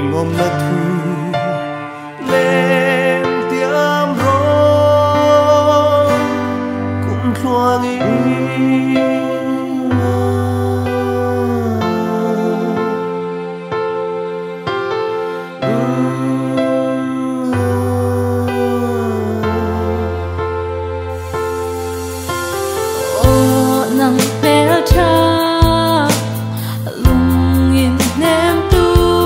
ôm na thu lên tiêm rồi cũng thoáng ý nắng bé cha lung in nem tu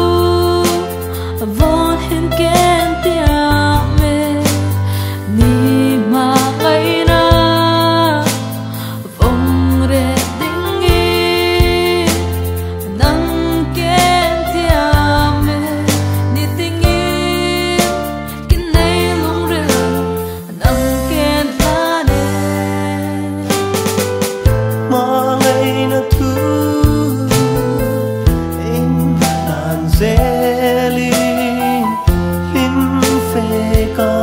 von hin ken tia me ni ma kai na vong re ding i nang ken tia me ni ting i kin nei lung re nang ken la ne ngày nó thu em đàn dê linh linh phê ca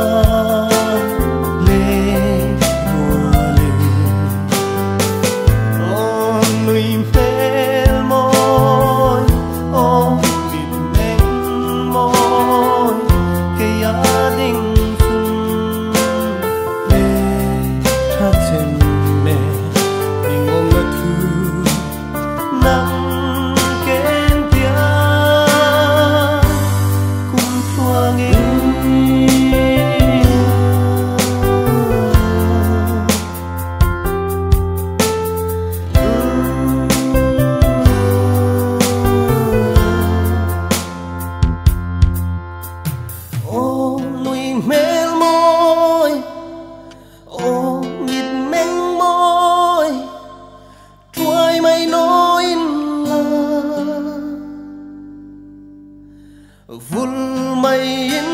lê mùa lê ôm nuôi mê môi ôm bịt mênh môi cây á đinh phun lê thắt chân nè nắng kén tia cũng thoáng ý ô nuôi mê môi ô nhịp mênh môi trôi mây nói vun mây